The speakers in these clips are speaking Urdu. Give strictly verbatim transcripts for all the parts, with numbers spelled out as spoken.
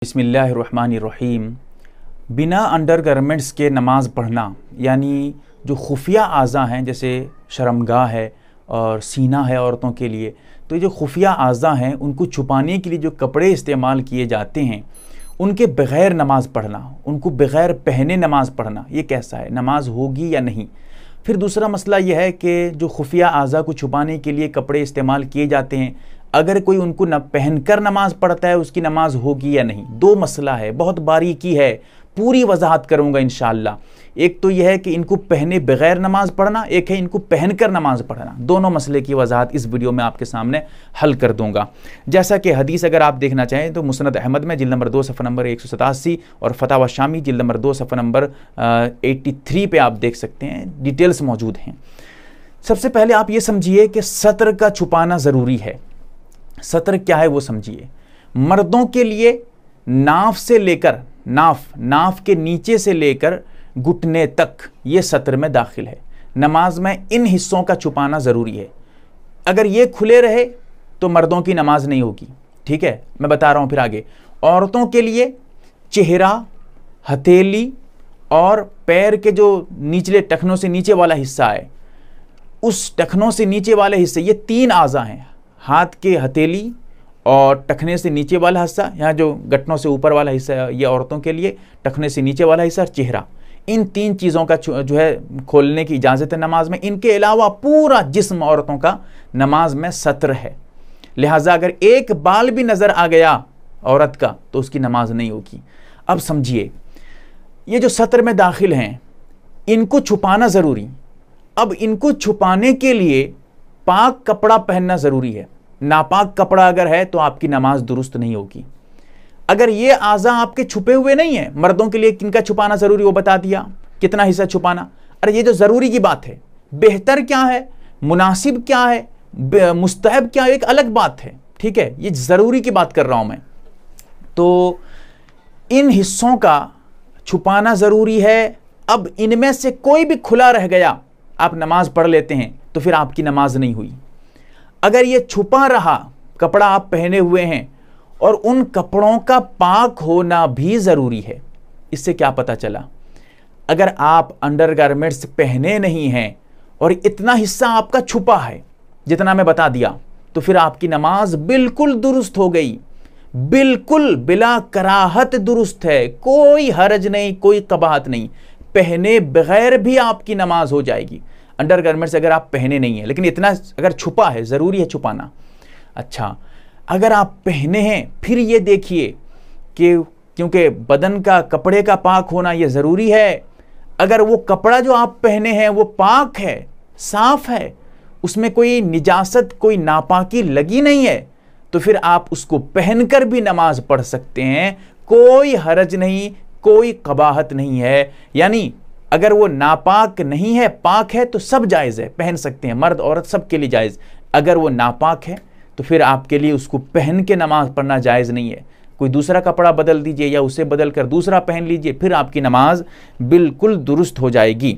بسم اللہ الرحمن الرحیم۔ بنا انڈر گارمنٹس کے نماز پڑھنا یعنی جو خفیہ اعضاء ہیں جیسے شرمگاہ ہے اور سینہ ہے عورتوں کے لیے، تو یہ جو خفیہ اعضاء ہیں ان کو چھپانے کے لیے جو کپڑے استعمال کیے جاتے ہیں ان کے بغیر نماز پڑھنا، ان کو بغیر پہنے نماز پڑھنا، یہ کیسا ہے؟ نماز ہوگی یا نہیں؟ پھر دوسرا مسئلہ یہ ہے کہ جو خفیہ اعضاء کو چھپانے کے لیے کپڑے استعمال کیے جاتے ہیں، اگر کوئی ان کو نہ پہن کر نماز پڑھتا ہے اس کی نماز ہوگی یا نہیں؟ دو مسئلہ ہے، بہت باریکی ہے، پوری وضاحت کروں گا انشاءاللہ۔ ایک تو یہ ہے کہ ان کو پہنے بغیر نماز پڑھنا، ایک ہے ان کو پہن کر نماز پڑھنا۔ دونوں مسئلے کی وضاحت اس ویڈیو میں آپ کے سامنے حل کر دوں گا۔ جیسا کہ حدیث اگر آپ دیکھنا چاہیں تو مسند احمد میں جلد نمبر دو صفحہ نمبر ایک سو ستاسی اور فتاوی شامی جلد نمبر دو صفحہ نمبر ایٹی تھری پہ آپ دیکھ سکتے ہیں، ڈیٹیلز موجود ہیں۔ سب سے پہلے آپ یہ سمجھیے کہ سطر کا چھپانا ضروری ہے۔ سطر کیا ہے وہ سمجھیے۔ مردوں کے لیے ناف سے لے کر ناف ناف کے نیچے سے لے کر گھٹنے تک یہ سطر میں داخل ہے۔ نماز میں ان حصوں کا چھپانا ضروری ہے۔ اگر یہ کھلے رہے تو مردوں کی نماز نہیں ہوگی، ٹھیک ہے؟ میں بتا رہا ہوں پھر آگے۔ عورتوں کے لیے چہرہ، ہتھیلی اور پیر کے جو نچلے ٹخنوں سے نیچے والا حصہ ہے، اس ٹخنوں سے نیچے والے حصے، یہ تین اعضاء ہیں، ہاتھ کے ہتھیلی اور ٹخنے سے نیچے والا حصہ، یہاں جو گھٹنوں سے اوپر والا حصہ ہے یہ عورتوں کے لیے، ٹخنے سے نیچے والا حصہ اور چہرہ، ان تین چیزوں کا جو ہے کھولنے کی اجازت ہے نماز میں۔ ان کے علاوہ پورا جسم عورتوں کا نماز میں ستر ہے، لہٰذا اگر ایک بال بھی نظر آ گیا عورت کا تو اس کی نماز نہیں ہوگی۔ اب سمجھیے، یہ جو سطر میں داخل ہیں ان کو چھپانا ضروری۔ اب ان کو چھپانے کے لیے پاک کپڑا پہننا ضروری ہے۔ ناپاک کپڑا اگر ہے تو آپ کی نماز درست نہیں ہوگی۔ اگر یہ اعضاء آپ کے چھپے ہوئے نہیں ہیں، مردوں کے لیے کن کا چھپانا ضروری وہ بتا دیا، کتنا حصہ چھپانا۔ ارے یہ جو ضروری کی بات ہے، بہتر کیا ہے، مناسب کیا ہے، مستحب کیا ہے، ایک الگ بات ہے، ٹھیک ہے؟ یہ ضروری کی بات کر رہا ہوں میں۔ تو ان حصوں کا چھپانا ضروری ہے۔ اب ان میں سے کوئی بھی کھلا رہ گیا، آپ نماز پڑھ لیتے ہیں تو پھر آپ کی نماز نہیں ہوئی۔ اگر یہ چھپا رہا، کپڑا آپ پہنے ہوئے ہیں اور ان کپڑوں کا پاک ہونا بھی ضروری ہے۔ اس سے کیا پتہ چلا؟ اگر آپ انڈر گارمنٹس پہنے نہیں ہیں اور اتنا حصہ آپ کا چھپا ہے جتنا میں بتا دیا، تو پھر آپ کی نماز بالکل درست ہو گئی، بالکل بلا کراہت درست ہے، کوئی حرج نہیں، کوئی قباحت نہیں، پہنے بغیر بھی آپ کی نماز ہو جائے گی۔ انڈر گارمنٹس اگر آپ پہنے نہیں ہیں لیکن اتنا اگر چھپا ہے، ضروری ہے چھپانا۔ اچھا، اگر آپ پہنے ہیں پھر یہ دیکھیے کہ کیونکہ بدن کا کپڑے کا پاک ہونا یہ ضروری ہے، اگر وہ کپڑا جو آپ پہنے ہیں وہ پاک ہے، صاف ہے، اس میں کوئی نجاست، کوئی ناپاکی لگی نہیں ہے، تو پھر آپ اس کو پہن کر بھی نماز پڑھ سکتے ہیں، کوئی حرج نہیں، کوئی قباحت نہیں ہے۔ یعنی اگر وہ ناپاک نہیں ہے، پاک ہے تو سب جائز ہے، پہن سکتے ہیں، مرد عورت سب کے لیے جائز۔ اگر وہ ناپاک ہے تو پھر آپ کے لیے اس کو پہن کے نماز پڑھنا جائز نہیں ہے۔ کوئی دوسرا کپڑا بدل دیجئے یا اسے بدل کر دوسرا پہن لیجئے، پھر آپ کی نماز بالکل درست ہو جائے گی۔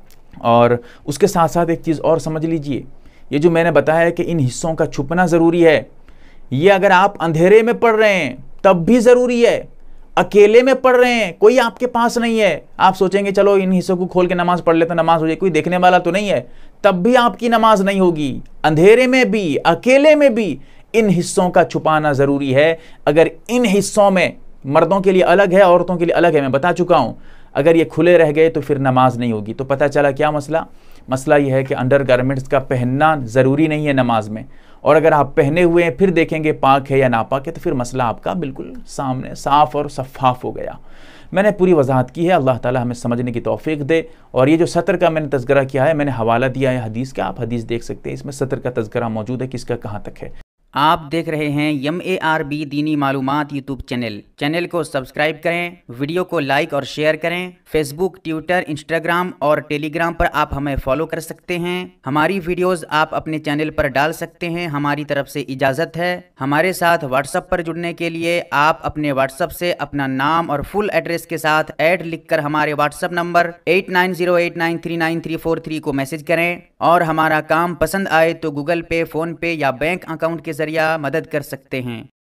اور اس کے ساتھ ساتھ ایک چیز اور سمجھ لیجئے، یہ جو میں نے بتایا کہ ان حصوں کا چھپنا ضروری ہے، یہ اگر آپ اندھیرے میں پڑھ رہے ہیں تب بھی ضروری ہے، اکیلے میں پڑھ رہے ہیں، کوئی آپ کے پاس نہیں ہے، آپ سوچیں گے چلو ان حصوں کو کھول کے نماز پڑھ لیتا نماز ہو جائے، کوئی دیکھنے والا تو نہیں ہے، تب بھی آپ کی نماز نہیں ہوگی۔ اندھیرے میں بھی، اکیلے میں بھی ان حصوں کا چھپانا ضروری ہے۔ اگر ان حصوں میں مردوں کے لیے الگ ہے، عورتوں کے لیے الگ ہے، میں بتا چکا ہوں، اگر یہ کھلے رہ گئے تو پھر نماز نہیں ہوگی۔ تو پتہ چلا کیا مسئلہ؟ مسئلہ یہ ہے کہ انڈر گارمنٹس کا پہننا ضروری نہیں ہے نماز میں، اور اگر آپ پہنے ہوئے ہیں پھر دیکھیں گے پاک ہے یا ناپاک ہے تو پھر مسئلہ آپ کا بالکل سامنے صاف اور شفاف ہو گیا۔ میں نے پوری وضاحت کی ہے، اللہ تعالی ہمیں سمجھنے کی توفیق دے۔ اور یہ جو سطر کا میں نے تذکرہ کیا ہے، میں نے حوالہ دیا ہے حدیث کا، آپ حدیث دیکھ سکتے ہیں، اس میں سطر کا تذکرہ موجود ہے، کس کا کہاں تک ہے۔ آپ دیکھ رہے ہیں ایم اے آر بی دینی معلومات یوٹیوب چینل۔ چینل کو سبسکرائب کریں، ویڈیو کو لائک اور شیئر کریں۔ فیس بک، ٹویٹر، انسٹاگرام اور ٹیلی گرام پر آپ ہمیں فالو کر سکتے ہیں۔ ہماری ویڈیوز آپ اپنے چینل پر ڈال سکتے ہیں، ہماری طرف سے اجازت ہے۔ ہمارے ساتھ واٹس ایپ پر جڑنے کے لیے آپ اپنے واٹس ایپ سے اپنا نام اور فل ایڈریس کے ساتھ ایڈ لکھ کر ہمارے WhatsApp number eight nine zero eight nine three nine three four three کو میسج کریں، اور ہمارا کام پسند آئے تو گوگل پے، فون پے یا بینک اکاؤنٹ کے ذریعے مدد کر سکتے ہیں۔